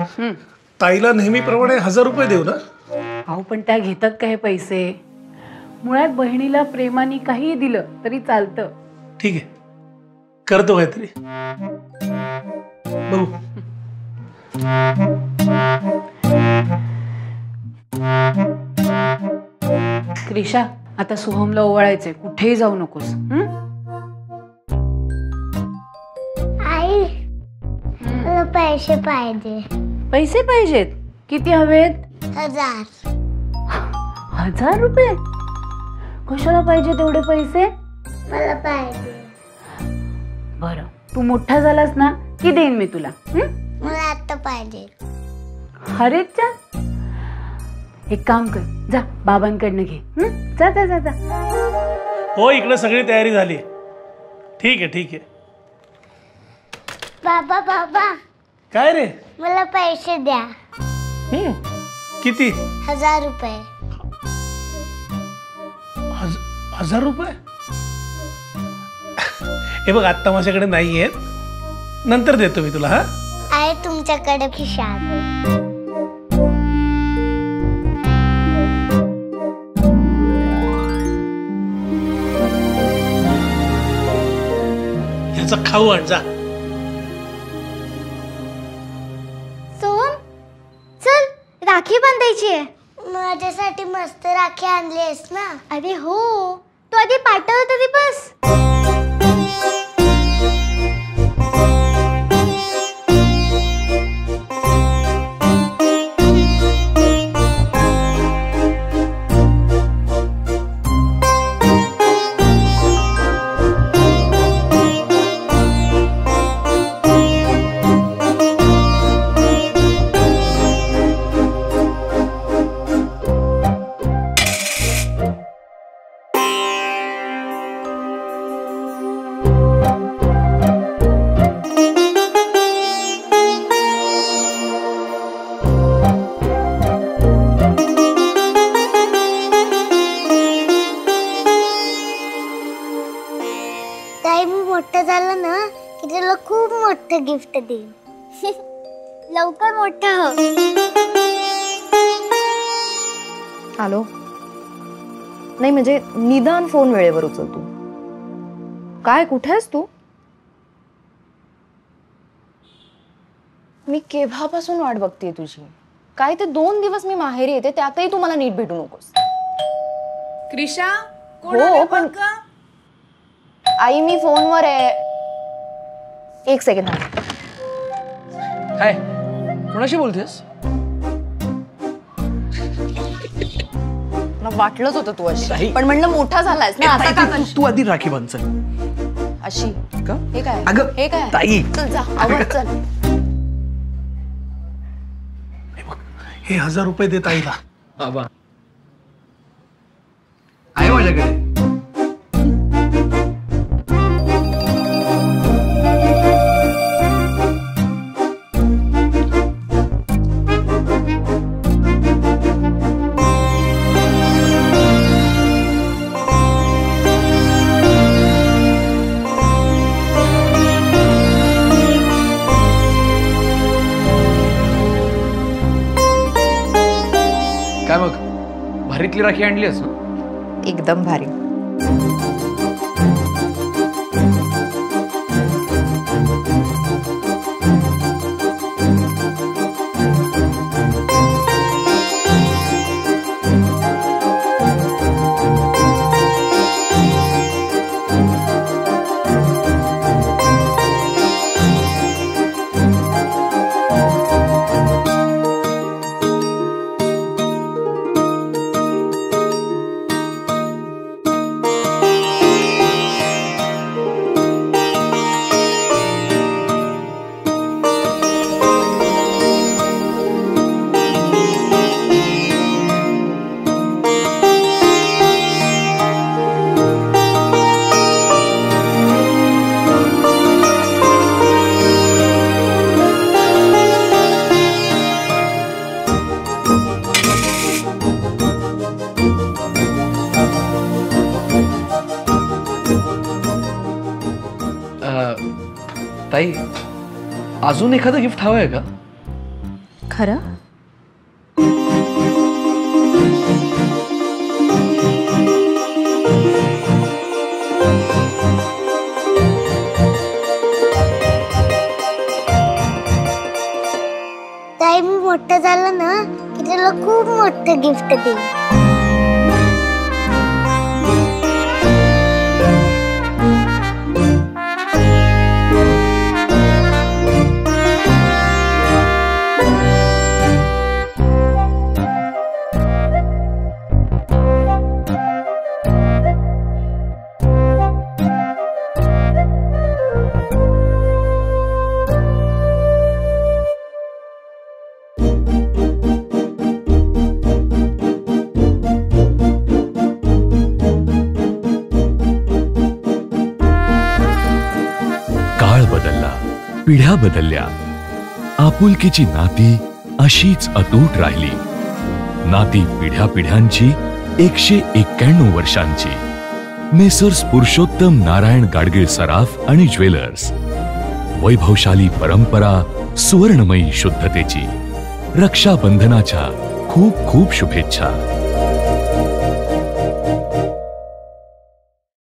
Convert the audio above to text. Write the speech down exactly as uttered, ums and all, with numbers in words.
ताईला नेहमीप्रमाणे हजार रुपये देऊ ना? अहो पण त्या घेतात का हे पैसे? मुळात बहिणीला प्रेमाने काही दिलं तरी चालतं. ठीक आहे, करतो काहीतरी. बघू. क्रिशा, आता सोहमला ओवाळायचंय, कुठेही जाऊ नकोस. आई, मला पैसे पाहिजे. पैसे पाहिजेत? किती हवेत? हजार. हजार रुपये? कशाला पाहिजे तेवढे पैसे? मला पाहिजे. बरं, तू मोठा झालास ना की देईन मी तुला. मला आता पाहिजे. अरे चा, एक काम कर, जा बाबांकडनं घे. जा जा जा जा. हो, इकडे सगळी तयारी झाली. ठीक आहे ठीक आहे. बाबा बाबा, काय रे? मला पैसे द्या. किती? हजार रुपये. हज, हजार रुपये? हे बघ, आत्ता माझ्याकडे नाही आहेत, नंतर देतो मी तुला. हा, आहे तुमच्याकडे खिशात. ह्याचा खाऊ आण जा. सोहम, चल, राखी बांधायची आहे. माझ्यासाठी मस्त राखी आणली आहेस ना? अरे हो, तू आधी पाठव तरी बस. मोठं झालं ना की तुला खूप मोठं गिफ्ट देईन. लवकर मोठं हो. हॅलो. नाही म्हणजे निदान फोन वेळेवर उचल तू. काय, कुठे आहेस तू? मी केव्हापासून वाट बघतेय तुझी. काय ते दोन दिवस मी माहेरी येते, त्यातही तू मला नीट भेटू नकोस. क्रिशा, हो पण आई मी फोनवर आहे. एक सेकंड. हाय, कोणाशी बोलतेस? मला वाटलंच होतं तू अशी, पण म्हणलं मोठा झालायस ना आता का. तू आधी राखी बांध. चल. अशी का? हे काय? अगं हे काय? ताई, चल जा आवर. चल. हे हजार रुपये देत आईला. बाबा आहे माझ्याकडे. काय मग, भारीतली राखी आणली आहेस ना? एकदम भारी. ताई, अजून एखादं गिफ्ट हवं आहे का? खरं? ताई मी मोठं झालं ना की तुला खूप मोठं गिफ्ट देईन. पिढ्या बदलल्या, आपुलकीची नाती अशीच अतूट राहिली. नाती पिढ्या पिढ्यांची एकशे एक्क्याण्णव वर्षांची. मेसर्स पुरुषोत्तम नारायण गाडगीळ सराफ आणि ज्वेलर्स. वैभवशाली परंपरा, सुवर्णमयी शुद्धतेची. रक्षाबंधनाच्या खूप खूप शुभेच्छा.